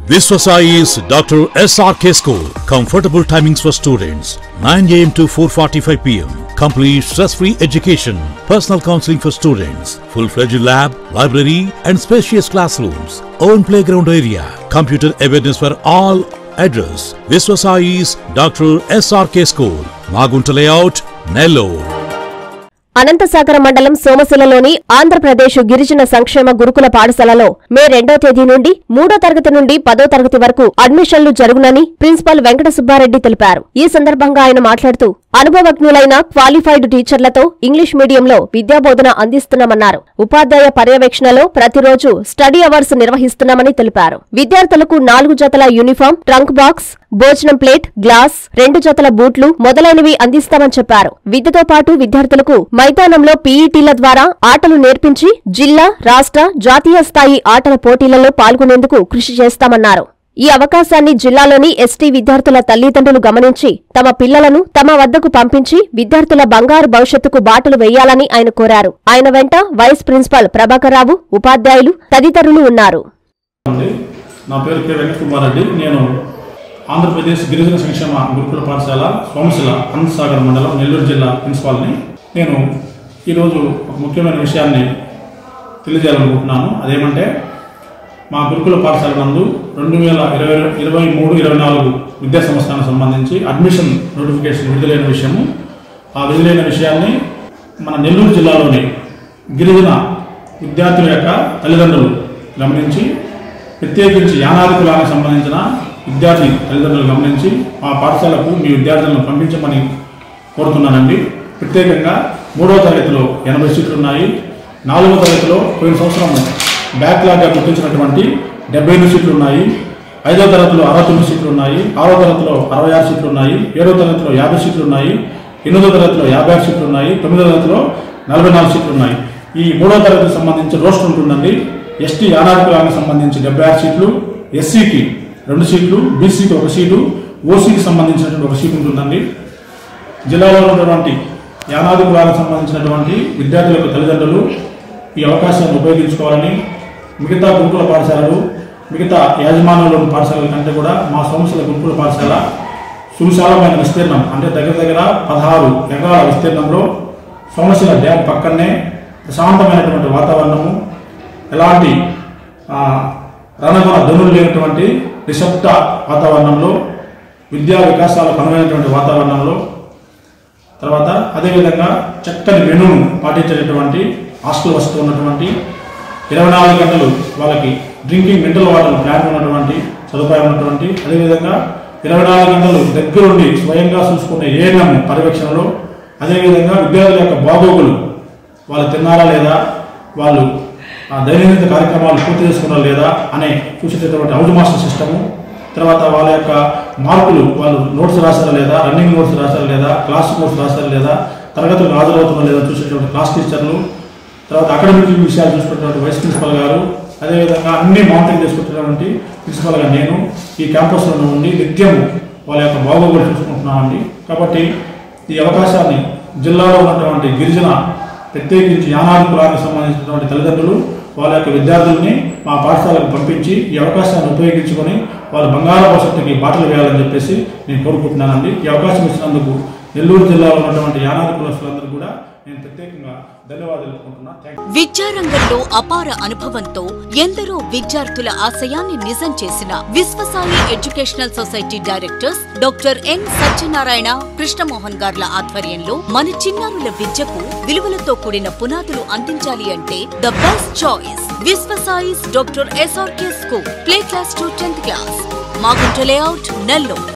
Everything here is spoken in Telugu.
Viswasai is Dr. SRK School. Comfortable timings for students 9 a.m. to 4:45 p.m. Complete stress-free education. Personal counseling for students. Full-fledged lab, library and spacious classrooms. Own playground area. Computer awareness for all. Address: Viswasai is Dr. SRK School. Magunta Layout, Nellore. Anantasagara మండలం సోమశిలలోని ఆంధ్రప్రదేశ్ గిరిజన సంక్షేమ గురుకుల పాఠశాలలో మే 2వ తేదీ నుండి 3వ తరగతి నుండి 10వ తరగతి వరకు అడ్మిషన్లు జరుగునని ప్రిన్సిపల్ వెంకట సుబ్బారెడ్డి తెలిపారు. ఈ సందర్భంగా ఆయన మాట్లాడుతూ అనుభవజ్ఞులైన క్వాలిఫైడ్ టీచర్లతో ఇంగ్లీష్ మీడియంలో విద్యాబోధన అందిస్తున్నామన్నారు. ఉపాధ్యాయ పర్యవేక్షణలో ప్రతిరోజు స్టడీ అవర్స్ నిర్వహిస్తున్నామని తెలిపారు. విద్యార్థులకు 4 జతల యూనిఫామ్, ట్రంక్ బాక్స్, భోజనం ప్లేట్, గ్లాస్, 2 జతల బూట్లు మొదలైనవి అందిస్తామని చెప్పారు. విద్యతో పాటు విద్యార్థులకు మైదానంలో పీఈటీల ద్వారా ఆటలు నేర్పించి జిల్లా, రాష్ట్ర, జాతీయ స్థాయి ఆటల పోటీలలో పాల్గొనేందుకు కృషి చేస్తామన్నారు. ఈ అవకాశాన్ని జిల్లాలోని ఎస్టీ విద్యార్థుల తల్లిదండ్రులు గమనించి తమ పిల్లలను తమ వద్దకు పంపించి విద్యార్థుల బంగారు భవిష్యత్తుకు బాటలు వేయాలని ఆయన కోరారు. ఆయన వెంట వైస్ ప్రిన్సిపల్ ప్రభాకర్రావు, ఉపాధ్యాయులు తదితరులు ఉన్నారు. నా పేరు కె. వెంకట సుబ్బారెడ్డి. నేను ఆంధ్రప్రదేశ్ గిరిజన సంక్షేమ గురుకుల పాఠశాల సోమశిల అనంతసాగర్ మండలం నెల్లూరు జిల్లా ప్రిన్సిపాల్ని. నేను ఈరోజు ఒక ముఖ్యమైన విషయాన్ని తెలియజేయాలనుకుంటున్నాను. అదేమంటే మా గురుకుల పాఠశాల నందు 2023-24 విద్యా సంవత్సరానికి సంబంధించి అడ్మిషన్ నోటిఫికేషన్ విడుదలైన విషయము. ఆ విడుదలైన విషయాన్ని మన నెల్లూరు జిల్లాలోని గిరిజన విద్యార్థుల యొక్క తల్లిదండ్రులు గమనించి, ప్రత్యేకించి యానాది కులానికి సంబంధించిన విద్యార్థి తల్లిదండ్రులు గమనించి మా పాఠశాలకు మీ విద్యార్థులను పంపించమని కోరుతున్నానండి. ప్రత్యేకంగా 3వ తరగతిలో 80 సీట్లు ఉన్నాయి. 4వ తరగతిలో పోయిన సంవత్సరం బ్యాక్లాగ్గా గుర్తించినటువంటి 78 సీట్లు ఉన్నాయి. 5వ తరగతిలో 69 సీట్లు ఉన్నాయి. 6వ తరగతిలో 66 సీట్లు ఉన్నాయి. 7వ తరగతిలో 50 సీట్లు ఉన్నాయి. 8వ తరగతిలో 56 సీట్లు ఉన్నాయి. 9వ తరగతిలో 44 సీట్లు ఉన్నాయి. ఈ 3వ తరగతికి సంబంధించి రోస్టర్ ఉంటుందండి. ఎస్టీ యానాది కులానికి సంబంధించి 76 సీట్లు, ఎస్సీకి 2 సీట్లు, బీసీకి 1 సీటు, ఓసీకి సంబంధించినటువంటి 1 సీటు ఉంటుందండి. జిల్లాలో ఉన్నటువంటి యానాది కులాలకు సంబంధించినటువంటి విద్యార్థులకు తల్లిదండ్రులు ఈ అవకాశాన్ని ఉపయోగించుకోవాలని, మిగతా గురుకుల పాఠశాలలు, మిగతా యాజమాన్యంలోని పాఠశాలల కంటే కూడా మా సోమశిల గురుకుల పాఠశాల సువిశాలమైన విస్తీర్ణం, అంటే దగ్గర దగ్గర 16 ఎకరాల విస్తీర్ణంలో సోమశిల డ్యామ్ పక్కనే ప్రశాంతమైనటువంటి వాతావరణము, ఎలాంటి రణగుణ ధ్వనులు లేనటువంటి నిశ్శబ్ద వాతావరణంలో, విద్యా వికాసాలకు అనువైనటువంటి వాతావరణంలో, తర్వాత అదేవిధంగా చక్కని మెనూను పాటించేటటువంటి హాస్టల్ వసతి ఉన్నటువంటి 24 గంటలు వాళ్ళకి డ్రింకింగ్ మినరల్ వాటర్ ప్లాంట్ ఉన్నటువంటి సదుపాయం ఉన్నటువంటి, అదేవిధంగా 24 గంటలు దగ్గరుండి స్వయంగా చూసుకునే ఏఎన్ఎం పర్యవేక్షణలో, అదేవిధంగా విద్యార్థుల యొక్క బాగోగులు, వాళ్ళు తిన్నారా లేదా, వాళ్ళు దైనందిన కార్యక్రమాలు పూర్తి చేసుకున్నారా లేదా అనే చూసేటటువంటి హౌస్ మాస్టర్ సిస్టము, తర్వాత వాళ్ళ యొక్క మార్కులు, వాళ్ళు నోట్స్ రాశారా లేదా, రన్నింగ్ నోట్స్ రాశారా లేదా, క్లాస్ నోట్స్ రాశారా లేదా, తరగతులకు హాజరవుతున్నా లేదా చూసేటువంటి క్లాస్ టీచర్లు, తర్వాత అకాడమిక్ విషయాలు చూసుకున్నటువంటి వైస్ ప్రిన్సిపల్ గారు, అదేవిధంగా అన్ని మానిటరింగ్ చేసుకుంటున్నటువంటి ప్రిన్సిపల్గా నేను ఈ క్యాంపస్లో ఉండి నిత్యం వాళ్ళ యొక్క బాగోగులు చూసుకుంటున్నామండి. కాబట్టి ఈ అవకాశాన్ని జిల్లాలో ఉన్నటువంటి గిరిజన, ప్రత్యేకించి యానాది కులానికి సంబంధించినటువంటి తల్లిదండ్రులు వాళ్ళ యొక్క విద్యార్థుల్ని మా పాఠశాలకు పంపించి ఈ అవకాశాన్ని ఉపయోగించుకొని వాళ్ళ బంగారు భవిష్యత్తుకి బాటలు వేయాలని చెప్పేసి నేను కోరుకుంటున్నానండి. ఈ అవకాశం ఇచ్చినందుకు నెల్లూరు జిల్లాలో ఉన్నటువంటి యానాది కులస్తులందరూ కూడా నేను ప్రత్యేకంగా ధన్యవాదాలు తెలుపుకుంటున్నాను. విద్యారంగంలో అపార అనుభవంతో ఎందరో విద్యార్థుల ఆశయాన్ని నిజం చేసిన Vishwasai educational society directors doctor N Satyanarayana, Krishnamohan గార్ల ఆధ్వర్యంలో మన చిన్నారుల విద్యకు విలువలతో కూడిన పునాదులు అందించాలి అంటే the best choice Vishwasai's doctor SRK school, play class to 10th class, Magunta layout, Nellore.